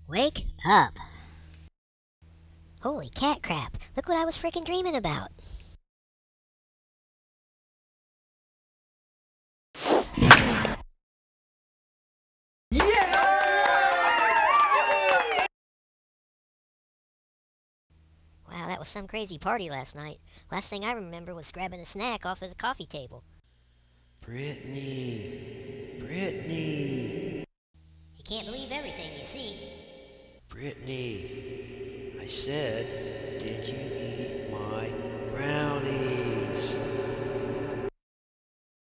Wake up. Holy cat crap. Look what I was freaking dreaming about. Wow, that was some crazy party last night. Last thing I remember was grabbing a snack off of the coffee table. Brittany, Brittany, You can't believe everything you see. Brittany. I said, did you eat my brownies?